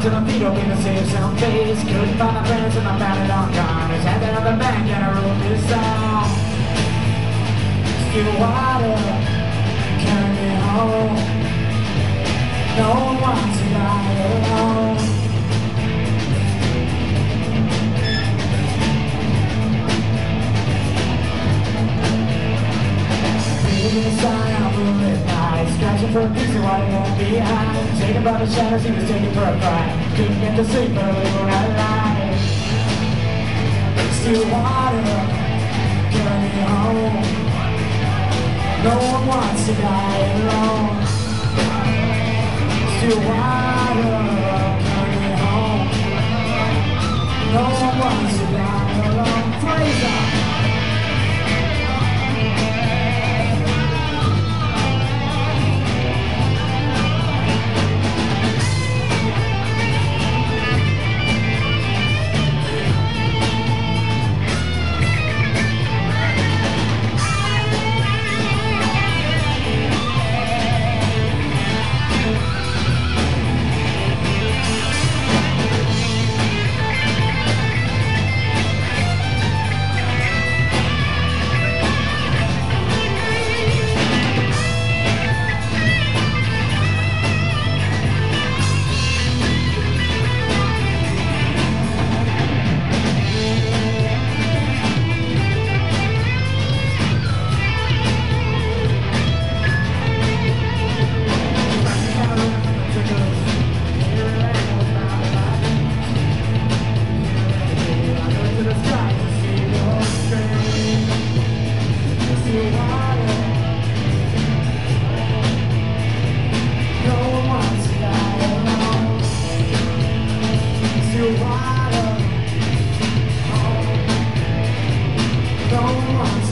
till my feet open to save some face. Couldn't find my friends and I found it on corners. Had to have a bank and I wrote this song. Still water, carry me home. No one wants to die alone. Leaving the sign on moonlit nights, scratching for a piece of what I left behind. Taken by the shadows, he was taken for a ride. Couldn't get to sleep early when I lied. Still water, carry me home. No one wants to die alone. Still water, carry me home. No one wants to die alone. Praise God. No one wants